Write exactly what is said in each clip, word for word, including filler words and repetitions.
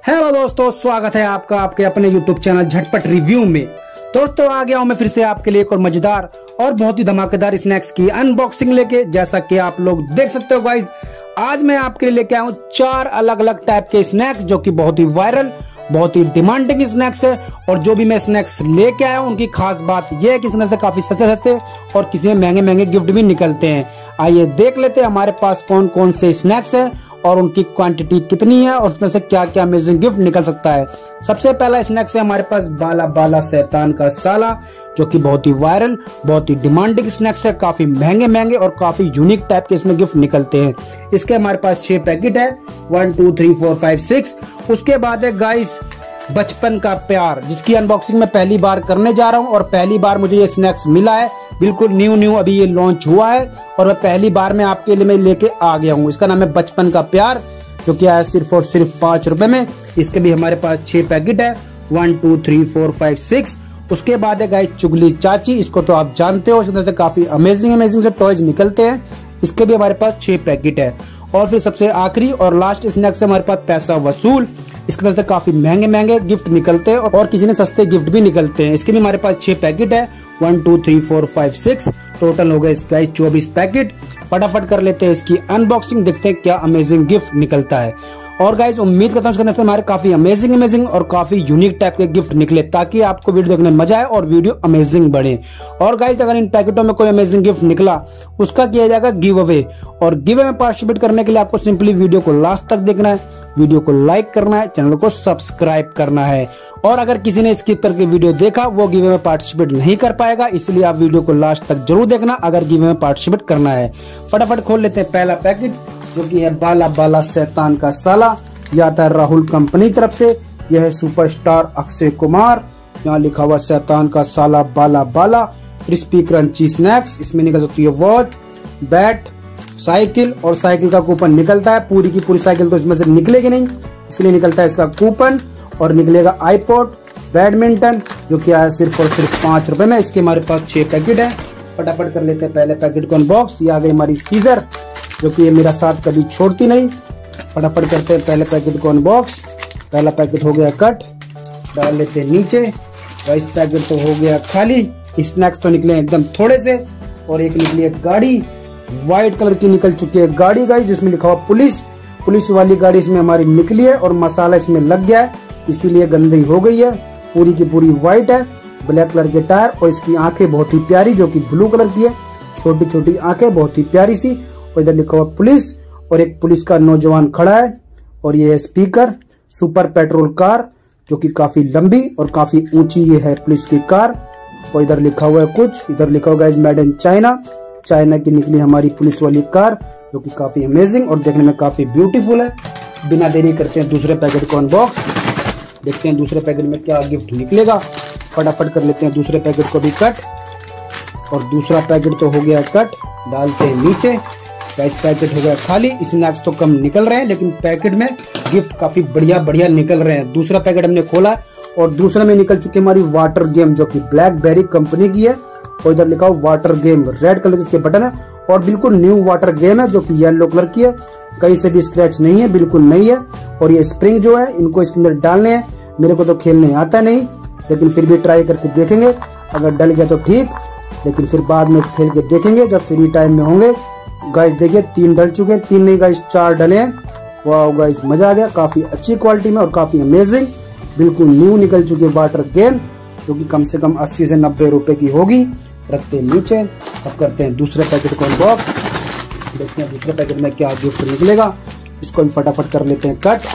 Hello दोस्तों, स्वागत है आपका आपके अपने यूट्यूब चैनल झटपट रिव्यू में। दोस्तों आ गया हूं मैं फिर से आपके लिए एक और मजेदार और बहुत ही धमाकेदार स्नैक्स की अनबॉक्सिंग लेके। जैसा कि आप लोग देख सकते हो गाइज, आज मैं आपके लिए लेके आया हूं चार अलग अलग टाइप के स्नैक्स जो कि बहुत ही वायरल, बहुत ही डिमांडिंग स्नैक्स है। और जो भी मैं स्नैक्स लेके आया हूं उनकी खास बात यह है कि इसमें से काफी सस्ते सस्ते और किसी में महंगे महंगे गिफ्ट भी निकलते हैं। आइए देख लेते हैं हमारे पास कौन कौन से स्नैक्स है और उनकी क्वांटिटी कितनी है और उसमें से क्या क्या अमेजिंग गिफ्ट निकल सकता है। सबसे पहला स्नैक्स है हमारे पास बाला बाला शैतान का साला, जो कि बहुत ही वायरल, बहुत ही डिमांडिंग स्नैक्स है। काफी महंगे महंगे और काफी यूनिक टाइप के इसमें गिफ्ट निकलते हैं। इसके हमारे पास छह पैकेट है, one two three four five six. उसके बाद है गाइस बचपन का प्यार, जिसकी अनबॉक्सिंग मैं पहली बार करने जा रहा हूँ और पहली बार मुझे ये स्नैक्स मिला है। बिल्कुल न्यू न्यू अभी ये लॉन्च हुआ है और मैं पहली बार में आपके लिए मैं लेके आ गया हूँ। इसका नाम है बचपन का प्यार, जो कि आया सिर्फ और सिर्फ पांच रुपए में। इसके भी हमारे पास छह पैकेट है, one two three four five six. उसके बाद है गाइस चुगली चाची, इसको तो आप जानते हो, इसमें से काफी अमेजिंग अमेजिंग से टॉयज निकलते हैं। इसके भी हमारे पास छह पैकेट है। और फिर सबसे आखिरी और लास्ट स्नैक्स है हमारे पास पैसा वसूल। इसके तरफ से काफी महंगे महंगे गिफ्ट निकलते हैं और किसी में सस्ते गिफ्ट भी निकलते हैं। इसके भी हमारे पास छह पैकेट है, one two three four five six. Total हो गए इसका चौबीस पैकेट। फटाफट कर लेते हैं इसकी अनबॉक्सिंग, देखते हैं क्या अमेजिंग गिफ्ट निकलता है। और गाइज उम्मीद करता हूँ इसके हमारे काफी अमेजिंग अमेजिंग और काफी यूनिक टाइप के गिफ्ट निकले, ताकि आपको वीडियो देखने में मजा आए और वीडियो अमेजिंग बने। और गाइज अगर इन पैकेटों में कोई अमेजिंग गिफ्ट निकला, उसका किया जाएगा गिव अवे। और गिव अवे में पार्टिसिपेट करने के लिए आपको सिंपली वीडियो को लास्ट तक देखना है, वीडियो को लाइक करना है, चैनल को सब्सक्राइब करना है। और अगर किसी ने स्किप करके वीडियो देखा, वो गिव अवे में पार्टिसिपेट नहीं कर पाएगा, इसलिए आप वीडियो को लास्ट तक जरूर देखना अगर गिव अवे में पार्टिसिपेट करना है। फटाफट खोल लेते हैं पहला पैकेट, जो कि है बाला बाला शैतान का साला। यह आता है राहुल कंपनी तरफ से। यह है सुपरस्टार अक्षय कुमार। यहाँ लिखा हुआ शैतान का साला बाला बाला क्रिस्पी क्रंची स्नैक्स। इसमें निकल सकती है वॉच, बैट, साइकिल और साइकिल का कूपन निकलता है। पूरी की पूरी साइकिल तो इसमें से निकलेगी नहीं, इसलिए निकलता है इसका कूपन। और निकलेगा आईपॉड, बैडमिंटन, जो कि आया सिर्फ और सिर्फ पांच रुपए में। इसके हमारे पास छह पैकेट है। फटाफट कर लेते हैं पहले पैकेट को अनबॉक्स। ये आ गई हमारी सीजर, जो कि ये मेरा साथ कभी छोड़ती नहीं। फटाफट करते हैं पहले पैकेट को अनबॉक्स। पहला पैकेट हो गया कट, डाल लेते हैं नीचे। इस पैकेट तो हो गया खाली। स्नैक्स तो निकले एकदम थोड़े से। और एक निकली है गाड़ी, व्हाइट कलर की निकल चुकी है गाड़ी गाइस, जिसमें लिखा हुआ पुलिस। पुलिस वाली गाड़ी इसमें हमारी निकली है और मसाला इसमें लग गया है, इसीलिए गंदी हो गई है। पूरी की पूरी व्हाइट है, ब्लैक कलर के टायर और इसकी आंखें बहुत ही प्यारी, जो कि ब्लू कलर की है। छोटी छोटी आंखें, बहुत ही प्यारी सी। और इधर लिखा हुआ पुलिस और एक पुलिस का नौजवान खड़ा है। और ये है स्पीकर, सुपर पेट्रोल कार, जो कि काफी लंबी और काफी ऊंची ये है पुलिस की कार। और इधर लिखा हुआ है कुछ, इधर लिखा हुआ है मेड इन चाइना। चाइना की निकली हमारी पुलिस वाली कार, जो कि काफी अमेजिंग और देखने में काफी ब्यूटीफुल है। बिना देरी करते हैं दूसरे पैकेट को अनबॉक्स, देखते हैं दूसरे पैकेट में क्या गिफ्ट निकलेगा। फटाफट कर लेते हैं दूसरे पैकेट को भी कट। और दूसरा पैकेट तो हो गया कट, डालते हैं नीचे। इस पैकेट हो गया खाली। स्नैक्स तो कम निकल रहे हैं, लेकिन पैकेट में गिफ्ट काफी बढ़िया बढ़िया निकल रहे हैं। दूसरा पैकेट हमने खोला और दूसरे में निकल चुकी हमारी वाटर गेम, जो कि ब्लैकबेरी कंपनी की है। और इधर लिखा हुआ वाटर गेम, रेड कलर के बटन है और बिल्कुल न्यू वाटर गेम है, जो कि येलो कलर की है। कहीं से भी स्क्रैच नहीं है, बिल्कुल नहीं है। और ये स्प्रिंग जो है, इनको इसके अंदर डालने हैं। मेरे को तो खेलने आता नहीं, लेकिन फिर भी ट्राई करके देखेंगे। अगर डल गया तो ठीक, लेकिन फिर बाद में खेल के देखेंगे जब फ्री टाइम में होंगे। गाइस देखिए तीन डल चुके हैं, तीन नहीं गाइस चार डले हैं। वाह गाइस मजा आ गया, काफी अच्छी क्वालिटी में और काफी अमेजिंग। बिल्कुल न्यू निकल चुकी है वाटर गेम, जो कि कम से कम अस्सी से नब्बे रुपए की होगी। रखते हैं नीचे। अब करते हैं दूसरे पैकेट को अनबॉक्स, देखते हैं दूसरे पैकेट में क्या गिफ्ट निकलेगा। इसको भी फटाफट कर लेते हैं कट।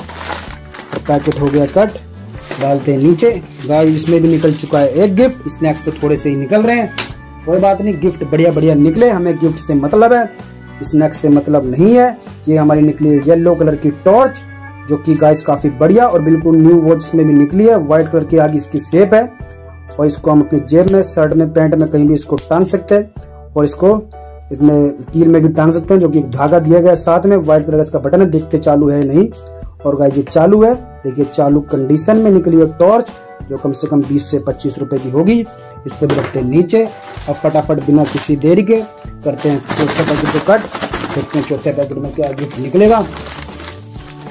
पैकेट हो गया कट, डालते हैं नीचे। गाइस इसमें भी निकल चुका है एक गिफ्ट। स्नैक्स तो थोड़े से ही निकल रहे हैं, कोई बात नहीं, गिफ्ट बढ़िया बढ़िया निकले, हमें गिफ्ट से मतलब है, स्नैक्स से मतलब नहीं है। ये हमारी निकली है येलो कलर की टॉर्च, जो कि गाइस काफी बढ़िया और बिल्कुल न्यू वॉच इसमें भी निकली है। व्हाइट कलर की आगे इसकी शेप है और इसको हम अपनी जेब में, शर्ट में, पैंट में कहीं भी इसको टांग सकते हैं। और इसको इसमें कील में भी टांग सकते हैं, जो कि एक धागा दिया गया है साथ में। व्हाइट कलर का इसका बटन है, देखते चालू है नहीं। और गाइस ये चालू है, देखिए चालू कंडीशन में निकली है टॉर्च, जो कम से कम बीस से पच्चीस रुपए की होगी। इसको भी रखते हैं नीचे। अब फटाफट बिना किसी देरी के करते हैं चौथे पैकेट को कट। देखते हैं चौथे पैकेट में क्या गिफ्ट निकलेगा।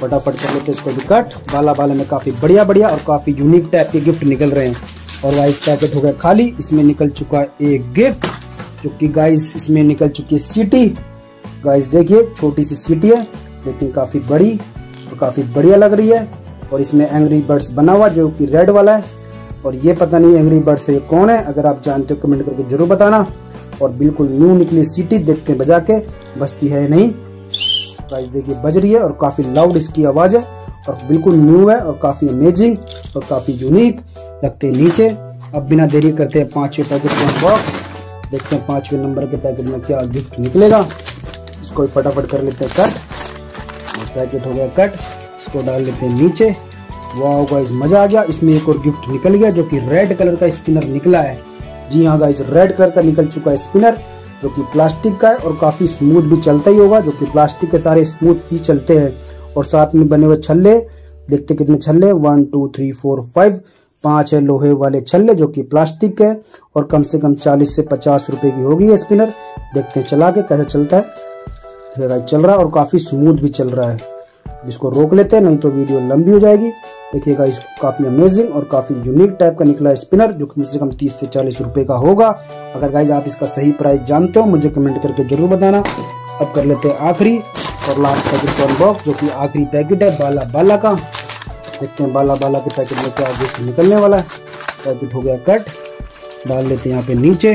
फटाफट कर लेते हैं इसको भी कट। बाला बाला में काफी बढ़िया बढ़िया और काफी यूनिक टाइप के गिफ्ट निकल रहे हैं। और गाइस पैकेट हो गया खाली, इसमें निकल चुका है एक गिफ्ट जो कि गाइस इसमें निकल चुकी है सीटी। गाइस देखिए छोटी सी सीटी है लेकिन काफी बड़ी और काफी बढ़िया लग रही है। और इसमें एंग्री बर्ड्स बना हुआ जो कि रेड वाला है। और ये पता नहीं एंग्री बर्ड्स से कौन है, अगर आप जानते हो कमेंट करके जरूर बताना। और बिल्कुल न्यू निकली सीटी, देखते हैं बजा के बजती है नहीं। गाइस देखिए बज रही है और काफी लाउड इसकी आवाज है और बिल्कुल न्यू है और काफी अमेजिंग और काफी यूनिक। रखते हैं नीचे। अब बिना देरी करते हैं पांचवे पैकेट को अनबॉक्स, देखते हैं पांचवे नंबर के पैकेट में क्या गिफ्ट निकलेगा। इसको फटाफट कर लेते हैं कट। पैकेट हो गया कट, इसको डाल लेते हैं नीचे। वाह गाइस मजा आ गया। इसमें एक और गिफ्ट निकल गया जो कि रेड कलर का स्पिनर निकला है। जी हाँ गाइस रेड कलर का निकल चुका है स्पिनर जो कि प्लास्टिक का है और काफी स्मूथ भी चलता ही होगा, जो कि प्लास्टिक के सारे स्मूथ ही चलते हैं। और साथ में बने हुए छल्ले, देखते कितने छल्ले, one two three four five, पांच है लोहे वाले छल्ले जो कि प्लास्टिक है और कम से कम चालीस से पचास रुपए की होगी ये स्पिनर। देखते हैं चला के कैसे चलता है। गाइस चल रहा है और काफी स्मूथ भी चल रहा है। इसको रोक लेते हैं नहीं तो वीडियो लंबी हो जाएगी। देखिए गाइस काफी अमेजिंग और काफी यूनिक टाइप का निकला है स्पिनर जो कम से कम तीस से चालीस रुपए का होगा। अगर गाइस आप इसका सही प्राइस जानते हो मुझे कमेंट करके जरूर बताना। अब कर लेते हैं आखिरी और लास्ट पैकेट को अनबॉक्स जो कि आखिरी पैकेट है बाला बाला का। देखते हैं बाला बाला के पैकेट में क्या गिफ्ट निकलने वाला है। पैकेट हो गया कट, डाल लेते हैं यहाँ पे नीचे।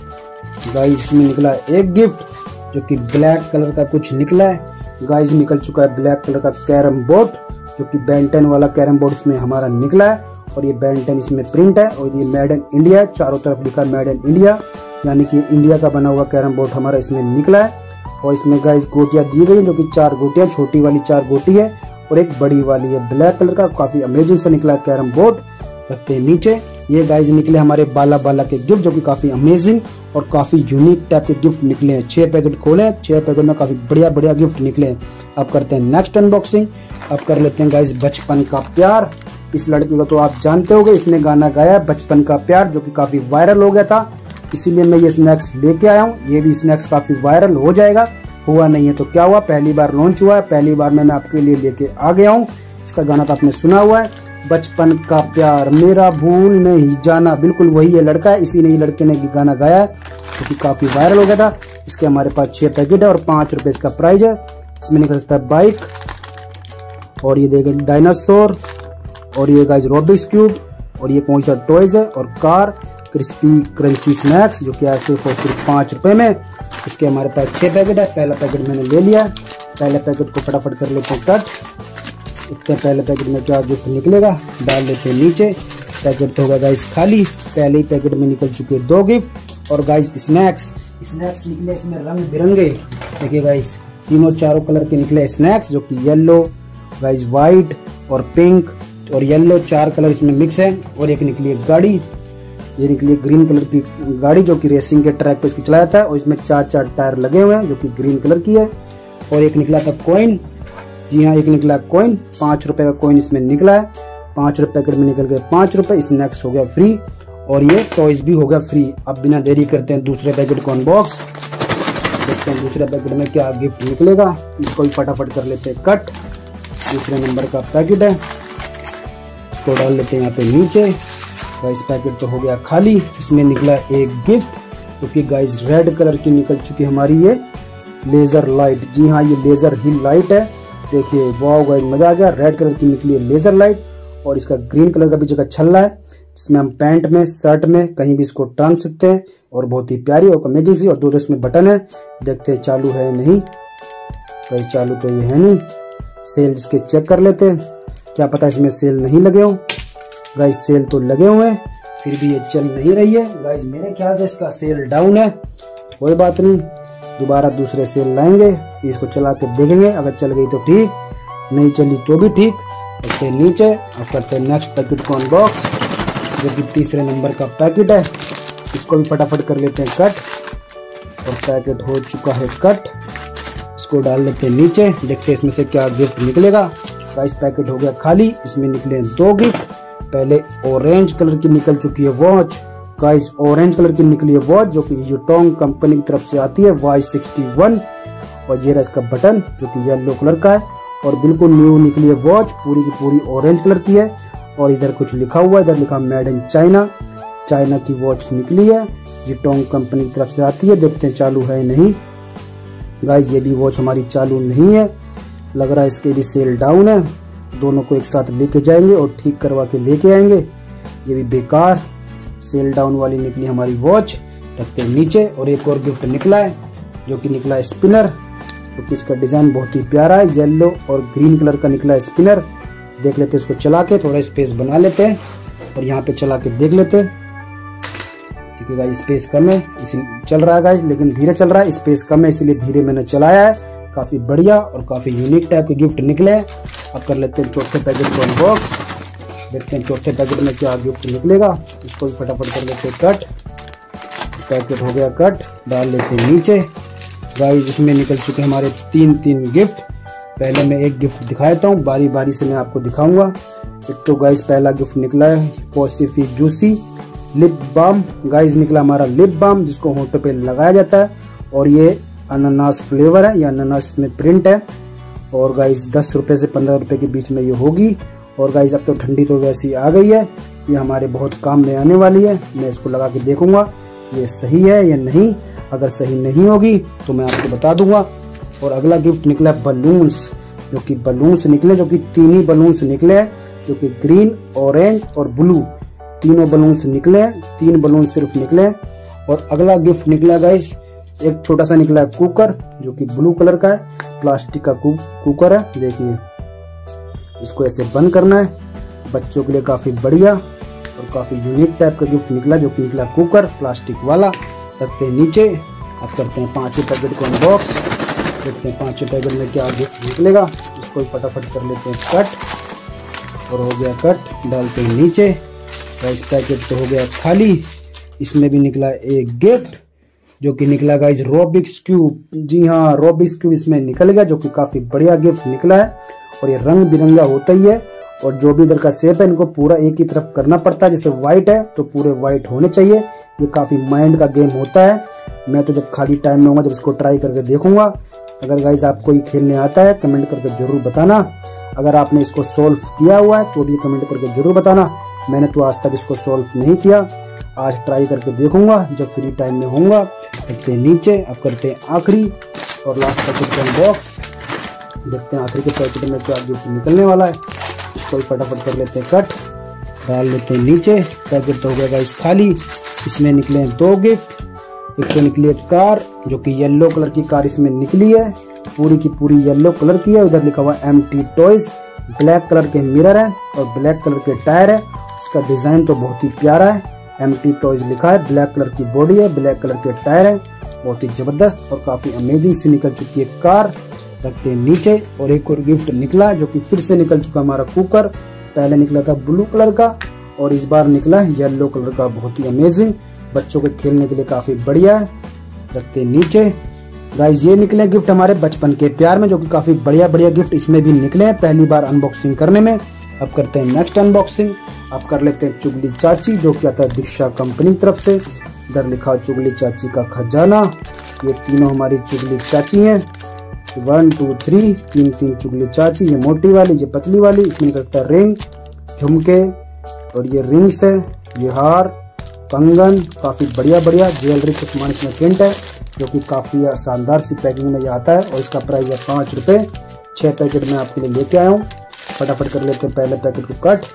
गाइस इसमें निकला एक गिफ्ट जो कि ब्लैक कलर का कुछ निकला है। गाइस निकल चुका है ब्लैक कलर का कैरम बोर्ड जो कि बेंटन वाला कैरम बोर्ड इसमें हमारा निकला है। और ये बेंटन इसमें प्रिंट है और ये मेड इन इंडिया है, चारों तरफ लिखा मेड इन इंडिया, यानी कि इंडिया का बना हुआ कैरम बोर्ड हमारा इसमें निकला है। और इसमें गाइस गोटियां दी गई जो कि चार गोटियां, छोटी वाली चार गोटी है और एक बड़ी वाली है। ब्लैक कलर का काफी अमेजिंग सा निकला कैरम बोर्ड। रखते हैं नीचे। ये गाइस निकले हमारे बाला बाला के गिफ्ट जो कि काफी अमेजिंग और काफी यूनिक टाइप के गिफ्ट निकले हैं। छह पैकेट खोले, छह पैकेट में काफी बढ़िया बढ़िया गिफ्ट निकले हैं। अब करते हैं नेक्स्ट अनबॉक्सिंग। अब कर लेते हैं गाइस बचपन का प्यार। इस लड़की को तो आप जानते होंगे, इसने गाना गाया बचपन का प्यार जो कि काफी वायरल हो गया था, इसीलिए मैं ये स्नैक्स लेके आया हूँ। ये भी स्नैक्स काफी वायरल हो जाएगा। हुआ नहीं है तो क्या हुआ, पहली बार लॉन्च हुआ है, पहली बार मैं आपके लिए लेके आ गया हूँ। इसका गाना तो आपने सुना हुआ है, बचपन का प्यार मेरा भूल नहीं जाना, बिल्कुल वही ये लड़का है, इसी ने ये लड़के ने गाना गाया है जो कि काफी वायरल हो गया था। इसके हमारे पास छह पैकेट है और पांच रुपए इसका प्राइस है। इसमें निकल सकता है बाइक और ये देखिए डायनासोर और ये गाइस रॉबिक्स क्यूब और ये कौन सा टॉयज है और कार क्रिस्पी क्रंची स्नैक्स जो कि ऐसे सिर्फ पांच रुपए में। इसके हमारे पास छह पैकेट है, पहला पैकेट मैंने ले लिया। पहले पैकेट को फटाफट कर लेते हैं कट। इतने पहले पैकेट में क्या गिफ्ट निकलेगा, डाल लेते हैं नीचे। पैकेट तो होगा गाइस खाली, पहले ही पैकेट में निकल चुके दो गिफ्ट। और गाइस स्नैक्स स्नैक्स निकले इसमें रंग बिरंगे। देखिए गाइस तीनों चारों कलर के निकले स्नैक्स जो कि येलो, गाइस व्हाइट और पिंक और येलो, चार कलर इसमें मिक्स है। और एक निकली है गाड़ी, ये निकली ग्रीन कलर की गाड़ी जो कि रेसिंग के ट्रैक पे इसको चलाया था और इसमें चार चार टायर लगे हुए हैं जो कि ग्रीन कलर की है। और एक निकला था कॉइन, जी हाँ एक निकला कॉइन, पांच रुपए का कॉइन इसमें निकला है। पांच रुपए पैकेट में निकल गए पांच रुपए। स्नैक्स हो गया फ्री और ये टॉयज भी हो गया फ्री। अब बिना देरी करते हैं दूसरे पैकेट को अनबॉक्स, देखते हैं दूसरे पैकेट में क्या गिफ्ट निकलेगा। इसको भी फटाफट कर लेते हैं कट। दूसरे नंबर का पैकेट है, इसको डाल लेते हैं यहाँ पे नीचे। गाइस पैकेट तो हो गया खाली। इसमें निकला एक गिफ्ट जो कि गाइस रेड कलर की निकल चुकी हमारी ये लेजर लाइट। जी हाँ ये लेजर ही लाइट है। देखिए वाओ गाइस मजा आ गया। रेड कलर की निकली है लेजर लाइट और इसका ग्रीन कलर का भी जगह छल्ला है जिसमें हम पैंट में, शर्ट में कहीं भी इसको टांग सकते हैं और बहुत ही प्यारी और अमेजिंग सी। और दो दो इसमें बटन है, देखते हैं चालू है नहीं। गाइस चालू तो ये है नहीं। सेल इसके चेक कर लेते हैं, क्या पता इसमें सेल नहीं लगे हो। गाइस सेल तो लगे हुए हैं फिर भी ये चल नहीं रही है। गाइस मेरे ख्याल से इसका सेल डाउन है, कोई बात नहीं, दोबारा दूसरे सेल लाएंगे फिर इसको चला के देखेंगे। अगर चल गई तो ठीक, नहीं चली तो भी ठीक। रखते नीचे। अब करते हैं नेक्स्ट पैकेट को अनबॉक्स जो कि तीसरे नंबर का पैकेट है। इसको भी फटाफट कर लेते हैं कट और पैकेट हो चुका है कट। इसको डाल लेते हैं नीचे, देखते हैं इसमें से क्या गिफ्ट निकलेगा। गाइस पैकेट हो गया खाली। इसमें निकले दो गिफ्ट। पहले ऑरेंज कलर की निकल चुकी है वॉच। गाइस ऑरेंज कलर की निकली है वॉच जो कि यूटोंग कंपनी की तरफ से आती है वाई सिक्सटी वन। और ये रहा इसका बटन जो कि येलो कलर का है और बिल्कुल न्यू निकली है वॉच, पूरी की पूरी ऑरेंज कलर की है। और इधर कुछ लिखा हुआ है, इधर लिखा मेड इन चाइना, चाइना की वॉच निकली है, जिटोंग कंपनी की तरफ से आती है। देखते हैं चालू है नहीं। गाइज ये भी वॉच हमारी चालू नहीं है, लग रहा है इसके भी सेल डाउन है। दोनों को एक साथ लेके जाएंगे और ठीक करवा के लेके आएंगे। ये भी बेकार सेल डाउन वाली निकली हमारी वॉच, रखते हैं नीचे। और एक और गिफ्ट निकला है जो कि निकला है स्पिनर, क्योंकि तो इसका डिजाइन बहुत ही प्यारा है, येलो और ग्रीन कलर का निकला है स्पिनर। देख लेते हैं इसको चला के, थोड़ा स्पेस बना लेते हैं और यहाँ पे चला के देख लेते हैं। क्योंकि गाइस स्पेस कम है इसलिए चल रहा है गाइस, लेकिन धीरे चल रहा है, स्पेस कम है इसीलिए धीरे मैंने चलाया है। काफी बढ़िया और काफी यूनिक टाइप के गिफ्ट निकले हैं। अब कर लेते हैं चौथे पैकेट को अनबॉक्स, देखते हैं चौथे पैकेट में क्या गिफ्ट निकलेगा। इसको भी फटाफट कर लेते हैं कट। पैकेट हो गया कट, डाल लेते हैं नीचे। गाइस इसमें निकल चुके हमारे तीन तीन गिफ्ट। पहले मैं एक गिफ्ट दिखाता हूँ, बारी बारी से मैं आपको दिखाऊंगा। एक तो गाइस पहला गिफ्ट निकला है Pacific juicy lip balm. Guys निकला हमारा लिप बाम, जिसको होंठों पे लगाया जाता है और ये अनानास फ्लेवर है, या अनानास में प्रिंट है। और गाइस दस रुपए से पंद्रह रुपए के बीच में ये होगी। और गाइस अब तो ठंडी तो वैसी आ गई है, ये हमारे बहुत काम में आने वाली है। मैं इसको लगा के देखूंगा ये सही है या नहीं। अगर सही नहीं होगी तो मैं आपको बता दूंगा। और अगला गिफ्ट निकला बलून्स, जो कि बलून्स निकले, जो कि तीन ही बलून्स निकले हैं, जो कि ग्रीन, ऑरेंज और ब्लू तीनों बलून्स निकले हैं। तीन बलून सिर्फ निकले हैं। और अगला गिफ्ट निकला गाइस एक छोटा सा निकला है कुकर, जो कि ब्लू कलर का है, प्लास्टिक का कुकर है। देखिए इसको ऐसे बंद करना है। बच्चों के लिए काफी बढ़िया और काफी यूनिक टाइप का गिफ्ट निकला, जो कि निकला कुकर प्लास्टिक वाला। रखते हैं नीचे। अब करते हैं पांचों पैकेट को अनबॉक्स, देखते हैं पांचों पैकेट में क्या गिफ्ट निकलेगा। इसको भी फटाफट कर लेते हैं कट, और हो गया कट, डालते हैं नीचे। इस पैकेट तो हो गया खाली। इसमें भी निकला एक गिफ्ट, जो कि निकला गाइस रोबिक्स क्यूब। जी हाँ, रोबिक्स क्यूब इसमें निकल गया, जो कि काफी बढ़िया गिफ्ट निकला है। और ये रंग बिरंगा होता ही है, और जो भी इधर का शेप है इनको पूरा एक ही तरफ करना पड़ता है। जैसे व्हाइट है तो पूरे व्हाइट होने चाहिए। ये काफी माइंड का गेम होता है। मैं तो जब खाली टाइम में होगा जब इसको ट्राई करके देखूंगा। अगर गाइस आपको ये खेलने आता है कमेंट करके जरूर बताना। अगर आपने इसको सोल्व किया हुआ है तो भी कमेंट करके जरूर बताना। मैंने तो आज तक इसको सोल्व नहीं किया, आज ट्राई करके देखूंगा जब फ्री टाइम में होऊंगा। रखते हैं नीचे। अब करते हैं आखिरी और लास्ट पैकेट का अनबॉक्स, देखते हैं आखिरी के पैकेट में क्या गिफ्ट निकलने वाला है। इसको भी फटाफट कर लेते हैं कट, डाल लेते हैं नीचे। पैकेट तो हो गया गाइस खाली। इसमें निकले हैं दो गिफ्ट। एक तो निकली है कार, जो कि येलो कलर की कार इसमें निकली है, पूरी की पूरी येलो कलर की है। उधर लिखा हुआ M T toys, black colour के मिरर है और ब्लैक कलर के टायर है। इसका डिजाइन तो बहुत ही प्यारा है, एम टी टॉयज लिखा है, ब्लैक कलर की बॉडी है, ब्लैक कलर के टायर है, बहुत ही जबरदस्त और काफी अमेजिंग सी निकल चुकी है कार। रखते हैं नीचे। और एक और गिफ्ट निकला, जो कि फिर से निकल चुका हमारा कुकर। पहले निकला था ब्लू कलर का और इस बार निकला है येलो कलर का, बहुत ही अमेजिंग, बच्चों के खेलने के लिए काफी बढ़िया है। रखते हैं नीचे। गाइस ये निकले गिफ्ट हमारे बचपन के प्यार में, जो कि काफी बढ़िया बढ़िया गिफ्ट इसमें भी निकले हैं पहली बार अनबॉक्सिंग करने में। अब करते हैं नेक्स्ट अनबॉक्सिंग। अब कर लेते हैं चुगली चाची, जो कि आता है दीक्षा कंपनी की तरफ से। इधर लिखा चुगली चाची का खजाना। ये तीनों हमारी चुगली चाची हैं, वन टू थ्री, तीन तीन चुगली चाची। ये मोटी वाली, ये पतली वाली। इसमें निकलता है रिंग, झुमके और ये रिंग्स है, ये हार, कंगन, काफी बढ़िया बढ़िया ज्वेलरी का सामान इसमें प्रिंट है, जो कि काफी शानदार सी पैकिंग में ये आता है। और इसका प्राइस है पाँच रुपए। छह पैकेट में आपके लिए लेके आया हूँ। फटाफट कर लेते हैं पहले पैकेट को कट,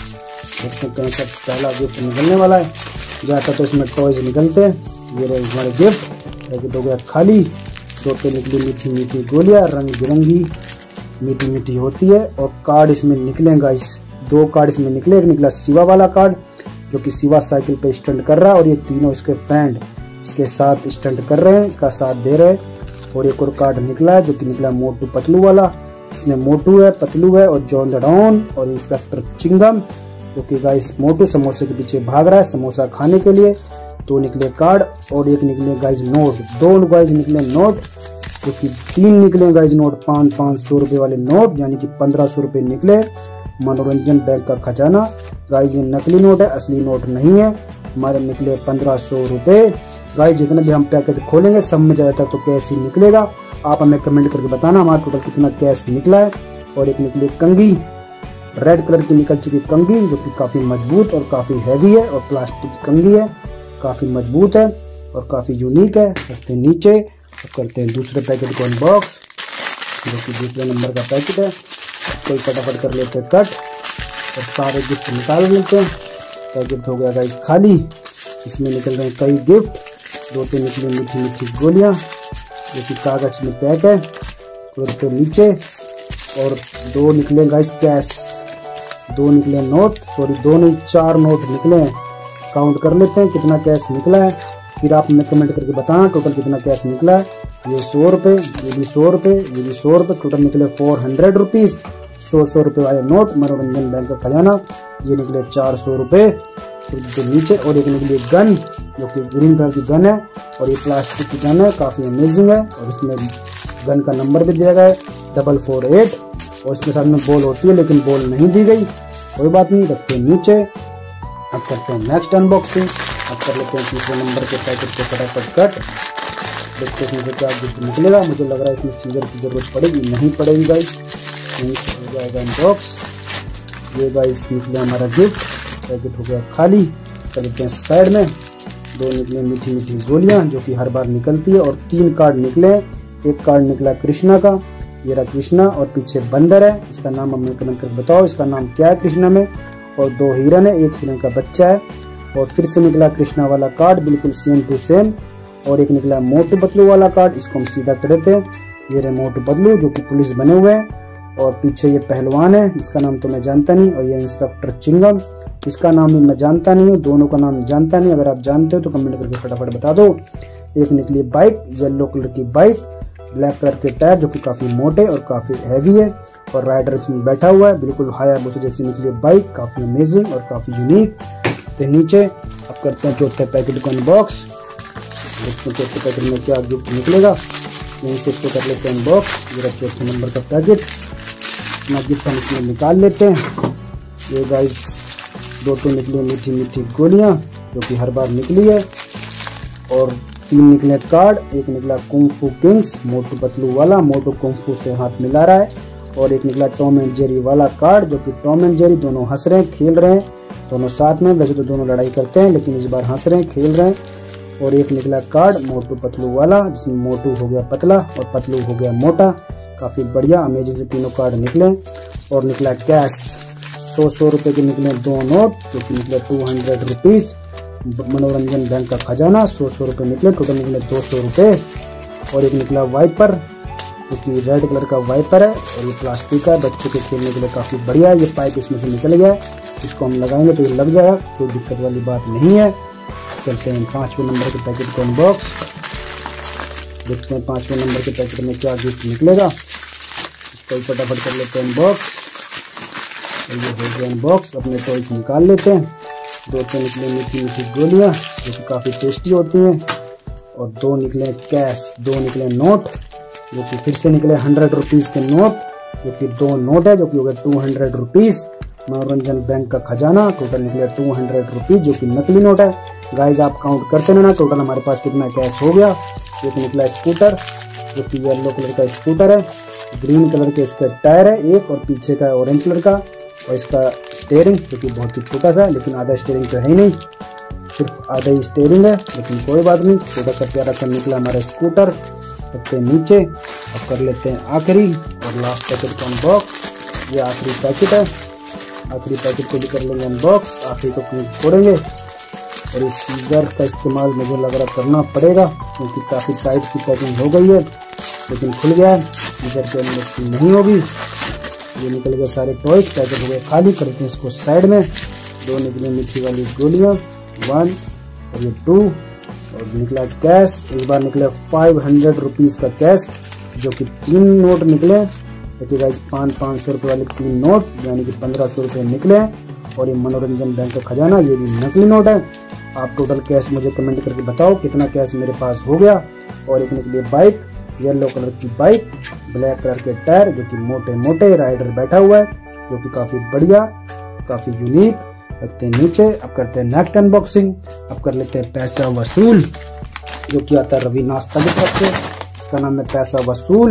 देखते हैं कैसा पहला गिफ्ट निकलने वाला है। ज्यादा तो इसमें टॉयज निकलते हैं। ये रहे हमारे गिफ्ट। पैकेट हो गया खाली। दो पे निकली मीठी मीठी गोलियां, रंग बिरंगी मीठी मीठी होती है। और कार्ड इसमें निकले गाइस, दो कार्ड इसमें निकले। एक निकला शिवा वाला कार्ड, जो कि शिवा साइकिल पे स्टंट कर रहा है, और ये तीनों इसके फ्रेंड इसके साथ स्टंट कर रहे हैं, इसका साथ दे रहे हैं। और एक और कार्ड निकला है, जो कि निकला मोटू पतलू वाला। इसमें मोटू है, पतलू है और जॉन द डॉन और इंस्पेक्टर चिंगम, जो कि गाइस मोटू समोसे के पीछे भाग रहा है समोसा खाने के लिए। दो निकले कार्ड और एक निकले गाइस नोट। दो गाइस निकले नोट, जो कि तीन निकले गाइस नोट, पाँच पाँच सौ रुपए वाले नोट, यानी कि पंद्रह सौ रुपए निकले। मनोरंजन बैंक का खजाना। गाइस ये नकली नोट है, असली नोट नहीं है। हमारे निकले पंद्रह सौ रुपए। गाइस जितने भी हम पैकेट खोलेंगे सब में ज्यादातर तो कैश ही निकलेगा। आप हमें कमेंट करके बताना हमारा टोटल कितना कैश निकला है। और एक निकली कंघी, रेड कलर की निकल चुकी कंघी जो कि काफी मजबूत और काफी हैवी है, और प्लास्टिक की कंघी है, काफी मजबूत है और काफी यूनिक है। रखते हैं नीचे और करते हैं दूसरे पैकेट को अनबॉक्स, जो कि दूसरे नंबर का पैकेट है। इसको फटाफट कर लेते हैं कट और सारे गिफ्ट निकाल लेते हैं। पैकेट हो गया गाइस खाली, इसमें निकल रहे हैं कई गिफ्ट। दो तीन निकली मीठी मीठी गोलियां जो कि कागज में पैक है, तो नीचे, और दो निकले गाइस कैश, दो निकले नोट, सॉरी दो नहीं चार नोट निकले हैं। काउंट कर लेते हैं कितना कैश निकला है, फिर आप हमें कमेंट करके बताना टोटल कितना कैश निकला है। ये सौ रुपये, ये भी सौ रुपये, ये भी सौ रुपये, टोटल निकले फोर हंड्रेड रुपीज़। सौ सौ रुपये वाले नोट, मनोरंजन बैंक का खजाना, ये निकले चार सौ रुपये। फिर नीचे और एक निकली गन जो कि ग्रीन कलर की गन है, और ये प्लास्टिक की गन है, काफ़ी अमेजिंग है, और इसमें गन का नंबर भी दिया गया है डबल फोर एट, और इसके साथ में बॉल होती है लेकिन बॉल नहीं दी गई, कोई बात नहीं। रखते हैं नीचे, अब करते हैं नेक्स्ट अनबॉक्सिंग। अब कर लेते हैं तीसरे नंबर के पैकेट को फटाफट कट, देखते हैं इसमें क्या गिफ्ट निकलेगा। मुझे लग रहा है इसमें सीजर की जरूरत पड़ेगी, नहीं पड़ेगी गाइस, हो जाएगा अनबॉक्स। ये गाइस निकला हमारा गिफ्ट, पैकेट हो गया खाली। कर लेते हैं साइड में, दो निकले मीठी मीठी गोलियां जो कि हर बार निकलती है, और तीन कार्ड निकले। एक कार्ड निकला कृष्णा का, ये रहा कृष्णा, और पीछे बंदर है, इसका नाम हमें कमेंट करके बताओ इसका नाम क्या है कृष्णा में। और दो हिरन है, एक हिरन का बच्चा है, और फिर से निकला कृष्णा वाला कार्ड बिल्कुल सेम टू सेम। और एक निकला मोटू पतलू वाला कार्ड, इसको हम सीधा कर देते हैं। ये रहे मोटू पतलू जो कि पुलिस बने हुए हैं, और पीछे ये पहलवान है, इसका नाम तो मैं जानता नहीं, और ये इंस्पेक्टर चिंगम, इसका नाम भी मैं जानता नहीं हूँ, दोनों का नाम जानता नहीं। अगर आप जानते हो तो कमेंट करके फटाफट बता दो। एक निकली बाइक, येलो कलर की बाइक, ब्लैक कलर के टायर जो कि काफी मोटे और काफी हैवी है, और राइडर इसमें बैठा हुआ है, बिल्कुल हायाबुसा जैसी निकली बाइक, काफी अमेजिंग और काफी यूनिक। तो नीचे अब करते हैं चौथे पैकेट को अनबॉक्स, देखते हैं चौथे पैकेट में क्या गिफ्ट निकलेगा। यहीं से इसको कर लेते हैं अनबॉक्स। मेरा चौथे नंबर का पैकेट, अपना गिफ्ट हम इसमें निकाल लेते हैं। ये गाइस दो तो निकली मीठी मीठी गोलियां जो कि हर बार निकली है, और तीन निकले कार्ड। एक निकला कुंग फू किंग्स, मोटू पतलू वाला, मोटू कुंग फू से हाथ मिला रहा है, और एक निकला टॉम एंड जेरी वाला कार्ड जो कि टॉम एंड जेरी दोनों हंस रहे हैं, खेल रहे हैं दोनों साथ में। वैसे तो दोनों लड़ाई करते हैं लेकिन इस बार हंस रहे हैं, खेल रहे हैं। और एक निकला कार्ड मोटू पतलू वाला, जिसमें मोटू हो गया पतला और पतलू हो गया मोटा, काफी बढ़िया अमेजिंग से तीनों कार्ड निकले। और निकला कैश, सौ सौ रुपए के निकले दो नोट जो कि निकले two hundred rupees, Manoranjan bank का खजाना, सौ सौ रुपए निकले, टोटल निकले दो सौ रुपए। और एक निकला वाइपर जो कि रेड कलर का वाइपर है, और ये प्लास्टिक का बच्चों के खेलने के लिए काफी बढ़िया है। ये पाइप इसमें से निकल गया है, इसको हम लगाएंगे तो ये लग जाएगा, कोई दिक्कत वाली बात नहीं है। चलते हैं पांचवें नंबर के पैकेट को अनबॉक्स, देखते हैं पांचवें नंबर के पैकेट में क्या गिफ्ट निकलेगा। इसको फटाफट कर लेते हैं अनबॉक्स। ये हो गया अनबॉक्स, अपने टॉयज निकाल लेते हैं। दो तो निकले मीठी मीठी गोलियां जो कि काफ़ी टेस्टी होती हैं, और दो निकले कैश, दो निकले नोट जो कि फिर से निकले हंड्रेड रुपीज़ के नोट, जो कि दो नोट है जो कि हो गए two hundred rupees. Manoranjan bank का खजाना, टोटल निकले टू हंड्रेड रुपीज़ जो कि नकली नोट है। गाइज आप काउंट करते रहना टोटल हमारे पास कितना कैश हो गया। एक निकला स्कूटर जो कि येलो कलर का स्कूटर है, ग्रीन कलर के इसका टायर है एक, और पीछे का ऑरेंज कलर का, और इसका स्टेयरिंग जो कि बहुत ही छोटा सा, लेकिन आधा स्टेयरिंग तो है ही नहीं, सिर्फ आधा ही स्टेयरिंग है, लेकिन कोई बात नहीं। छोटा सा प्यारा सा निकला हमारा स्कूटर। रखते हैं नीचे, अब कर लेते हैं आखिरी और लास्ट पैकेट का अनबॉक्स। ये आखिरी पैकेट है, आखिरी पैकेट को भी कर लेंगे अनबॉक्स, आखिरी को छोड़ेंगे। और इस सीजर का इस्तेमाल मुझे लग रहा करना पड़ेगा क्योंकि काफ़ी टाइट सी पैकिंग हो गई है, लेकिन खुल गया है, सीजर के अंदर नहीं होगी। ये निकल गए सारे टॉयज, पैकेट हो गए खाली। करते हैं इसको साइड में। दो निकली मीठी वाली गोलियां, वन और ये टू, और निकला कैश। इस बार निकले फाइव हंड्रेड रुपीज़ का कैश जो कि तीन नोट निकले, देखिए गाइस पाँच पाँच सौ रुपये वाले तीन नोट यानी कि पंद्रह सौ रुपये निकले। और ये मनोरंजन बैंक का खजाना, ये भी नकली नोट है। आप टोटल कैश मुझे कमेंट करके बताओ कितना कैश मेरे पास हो गया। और एक निकली बाइक, येलो कलर की बाइक, ब्लैक कलर के टायर जो कि मोटे मोटे, राइडर बैठा हुआ है जो कि काफी बढ़िया, काफी यूनिक। रखते हैं नीचे, अब करते हैं नेक्स्ट अनबॉक्सिंग। अब कर लेते हैं पैसा वसूल जो कि आता है रवि नाश्ता की तरफ से, इसका नाम है पैसा वसूल।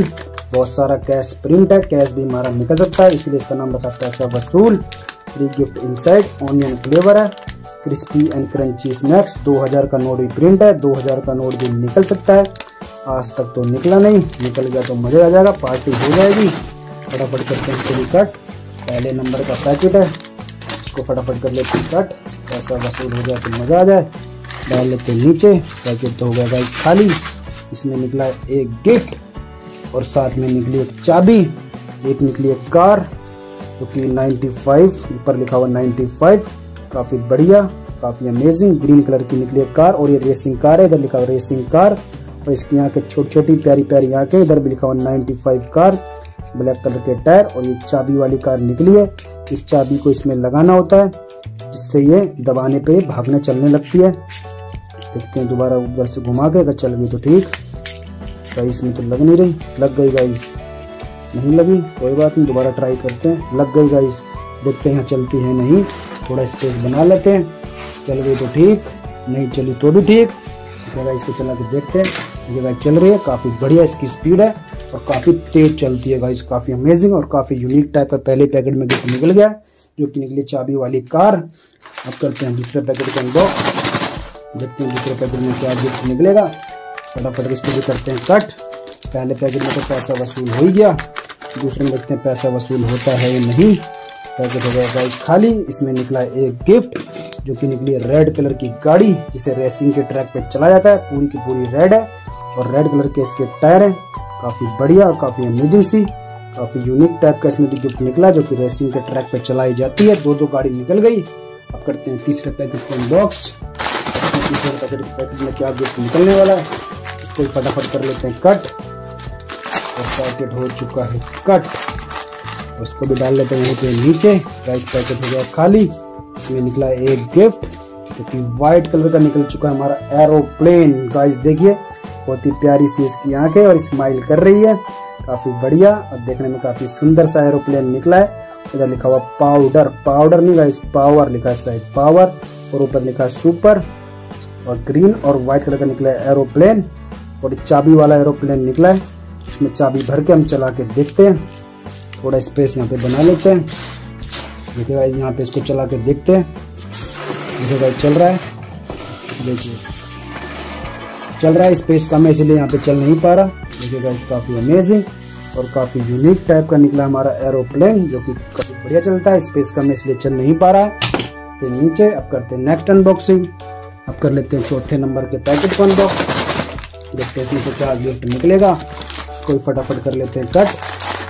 बहुत सारा कैश प्रिंट है, कैश भी हमारा निकल सकता है, इसलिए इसका नाम रखा Paisa Vasool. Free gift inside, onion flavour है, क्रिस्पी एंड क्रंची स्नैक्स। दो हज़ार का नोट भी प्रिंट है, दो हज़ार का नोट भी निकल सकता है। आज तक तो निकला नहीं, निकल गया तो मजा आ जाएगा, पार्टी हो जाएगी। फटाफट करते हैं इसको कट। पहले नंबर का पैकेट है, इसको फटाफट कर लेते हैं कट, पैसा वसूल हो जाए तो मजा आ जाए। डाल लेते हैं नीचे, पैकेट तो हो गया गाइस खाली। इसमें निकला एक गिफ्ट और साथ में निकली एक चाबी, एक निकली एक कार जो कि पचानवे, ऊपर लिखा हुआ पचानवे, काफी बढ़िया, काफी अमेजिंग। ग्रीन कलर की निकली एक कार और ये रेसिंग कार है, इधर लिखा हुआ रेसिंग कार और इसकी आंखें छोटी छोटी प्यारी प्यारी आंखें, इधर भी लिखा हुआ पचानवे कार। ब्लैक कलर के टायर और ये चाबी वाली कार निकली है। इस चाबी को इसमें लगाना होता है जिससे ये दबाने पे भागने चलने लगती है। देखते हैं दोबारा ऊपर से घुमा के, अगर चल गई तो ठीक। गाइस में तो लग नहीं रही, लग गई गाइस, नहीं लगी कोई बात नहीं, दोबारा ट्राई करते हैं। लग गई गाइस, देखते हैं यहाँ चलती है नहीं, थोड़ा स्पेस बना लेते हैं। चल गई तो ठीक, नहीं चली तो भी ठीक। गाइस इसको चला के देखते हैं। ये गाइस चल रही है, काफी बढ़िया इसकी स्पीड है और काफी तेज चलती है गाइस, काफी अमेजिंग और काफी यूनिक टाइप का। पहले पैकेट में गिफ्ट निकल गया जो कि निकली चाबी वाली कार। अब करते हैं दूसरे पैकेट का अनबॉक्स, देखते हैं दूसरे पैकेट में क्या गिफ्ट निकलेगा। फटाफट इसको भी करते हैं कट। पहले पैकेट में तो पैसा वसूल हो ही गया, दूसरे में देखते हैं पैसा वसूल होता है या नहीं। पैकेट हो गया गाइस खाली। इसमें निकला एक गिफ्ट जो कि निकली रेड कलर की गाड़ी, जिसे रेसिंग के ट्रैक पे चला जाता है। पूरी की पूरी रेड है और रेड कलर के इसके टायर हैं, काफी बढ़िया और काफी अमेजिंग सी, काफी यूनिक टाइप का इसमें गिफ्ट निकला जो कि रेसिंग के ट्रैक पे चलाई जाती है। दो दो गाड़ी निकल गई। अब करते हैं तीसरे पैकेट को अनबॉक्स। तीसरे पैकेट पैकेट में क्या गिफ्ट निकलने वाला है, इसको फटाफट कर लेते हैं कट। और पैकेट हो चुका है कट, उसको भी डाल लेते हैं पे नीचे। गाइस पैकेट हो गया खाली। इसमें निकला एक गिफ्ट जो कि व्हाइट कलर का निकल चुका है, हमारा एरोप्लेन। गाइस देखिए बहुत ही प्यारी सी इसकी आंखें और स्माइल कर रही है, काफी बढ़िया और देखने में काफी सुंदर सा एरोप्लेन निकला है। इधर लिखा हुआ पाउडर, पाउडर नहीं गाइस पावर लिखा है, शायद पावर, और ऊपर लिखा है सुपर। और ग्रीन और व्हाइट कलर का निकला है एरोप्लेन और चाबी वाला एरोप्लेन निकला है। इसमें चाबी भर के हम चला के देखते हैं, थोड़ा स्पेस यहाँ पे बना लेते हैं। देखिए गाइस यहाँ पे इसको चला के देखते हैं। देखिए गाइस चल रहा है, देखिए चल रहा है, स्पेस कम है इसलिए यहाँ पे चल नहीं पा रहा। देखिए गाइस काफी अमेजिंग और काफी यूनिक टाइप का निकला हमारा एरोप्लेन जो कि काफी बढ़िया चलता है। स्पेस कम है इसलिए चल नहीं पा रहा है। तो नीचे अब करते हैं नेक्स्ट अनबॉक्सिंग। अब कर लेते हैं चौथे नंबर के पैकेट को अनबॉक्स, देखते हैं इसमें से क्या गिफ्ट निकलेगा। कोई फटाफट कर लेते हैं कट,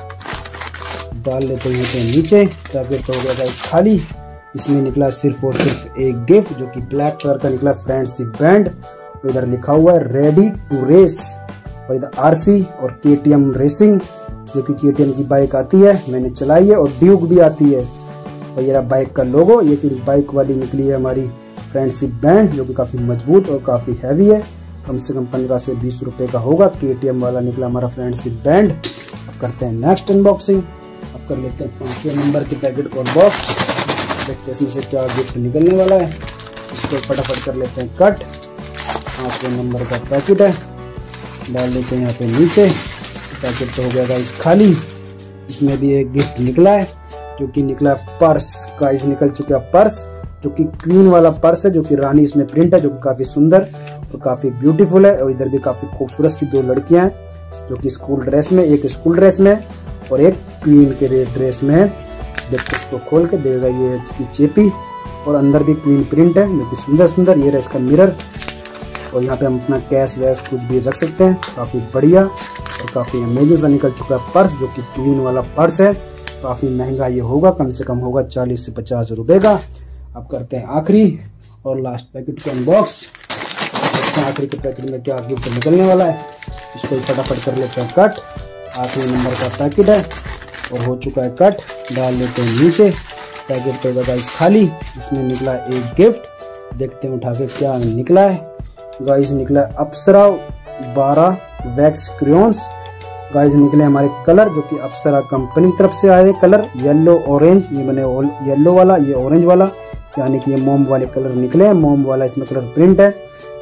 डाल लेते हैं नीचे। पैकेट तो हो गया गाइस खाली। इसमें निकला सिर्फ और सिर्फ एक गिफ्ट जो कि ब्लैक कलर का निकला, फ्रेंडशिप बैंड। इधर लिखा हुआ है रेडी टू रेस और इधर आरसी और केटीएम रेसिंग जो कि केटीएम की बाइक आती है, मैंने चलाई है, और ड्यूक भी आती है। और ये बाइक का लोगो, ये बाइक वाली निकली है हमारी फ्रेंडशिप बैंड जो कि काफी मजबूत और काफी हैवी है, कम से कम पंद्रह से बीस रुपए का होगा। केटीएम वाला निकला हमारा फ्रेंडशिप बैंड। अब करते हैं नेक्स्ट अनबॉक्सिंग। अब कर लेते हैं पांचवें नंबर के पैकेट को अनबॉक्स, देखते हैं इसमें से क्या गिफ्ट निकलने वाला है। इसको फटाफट कर लेते हैं कट। पांचवें नंबर का पैकेट है, डाल लेते हैं यहाँ पे नीचे। पैकेट तो हो गया गाइस खाली। इसमें भी एक गिफ्ट निकला है जो कि निकला पर्स। गाइस निकल चुका है पर्स जो कि क्वीन वाला पर्स है, जो कि रानी इसमें प्रिंट है, जो कि काफी सुंदर और काफी ब्यूटीफुल है। और इधर भी काफी खूबसूरत सी दो लड़कियां हैं जो कि स्कूल ड्रेस में, एक स्कूल ड्रेस में और एक क्वीन के ड्रेस में है। देखते इसको खोल के देगा, ये इसकी चेपी और अंदर भी क्वीन प्रिंट है जो कि सुंदर सुंदर। ये रहा इसका मिरर और यहाँ पे हम अपना कैश वैश कुछ भी रख सकते हैं। काफी बढ़िया और काफी अमेजिंग सा निकल चुका है पर्स जो कि क्वीन वाला पर्स है। काफी महंगा ये होगा, कम से कम होगा चालीस से पचास रुपए का। अब करते हैं आखिरी और लास्ट पैकेट को अनबॉक्स, देखते हैं आखिरी के पैकेट में क्या गिफ्ट निकलने वाला है। इसको फटाफट कर लेते हैं कट। आखिरी नंबर का पैकेट है और हो चुका है कट, डाल लेते हैं नीचे। पैकेट पे गाइस खाली। इसमें निकला एक गिफ्ट, देखते हैं उठा के क्या निकला है। गाइस निकला है अप्सरा बारह वैक्स क्रेयॉन्स। गाइस निकले हमारे कलर जो कि अप्सरा कंपनी की तरफ से आए कलर, येलो ऑरेंज, ये बने येलो वाला, ये ऑरेंज वाला, यानी कि ये मोम वाले कलर निकले हैं। मोम वाला इसमें कलर प्रिंट है।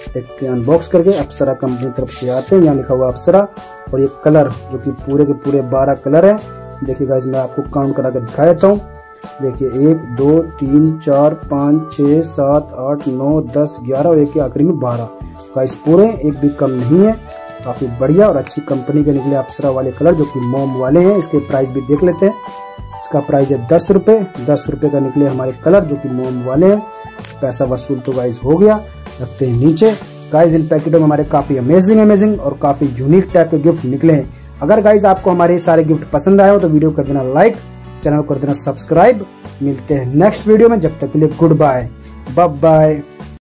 देखते हैं अनबॉक्स करके। अप्सरा कंपनी तरफ से आते हैं, यहाँ लिखा हुआ अप्सरा और ये कलर जो कि पूरे के पूरे बारह कलर है। देखिए गाइस मैं आपको काउंट करा कर दिखा देता हूँ। देखिए एक दो तीन चार पाँच छः सात आठ नौ दस ग्यारह और एक के आखिरी में बारह। गाइस पूरे एक भी कम नहीं है, काफी बढ़िया और अच्छी कंपनी के निकले अप्सरा वाले कलर जो कि मोम वाले हैं। इसके प्राइस भी देख लेते हैं। इसका प्राइस है दस रुपये। दस रुपये का निकले हमारे कलर जो कि मोम वाले हैं। पैसा वसूल तो गाइस हो गया। रखते हैं नीचे। गाइस इन पैकेटों में हमारे काफी अमेजिंग अमेजिंग और काफी यूनिक टाइप के गिफ्ट निकले हैं। अगर गाइस आपको हमारे सारे गिफ्ट पसंद आए हो तो वीडियो कर देना लाइक, चैनल को कर देना सब्सक्राइब। मिलते हैं नेक्स्ट वीडियो में, जब तक के लिए गुड बाय, बाय बाय।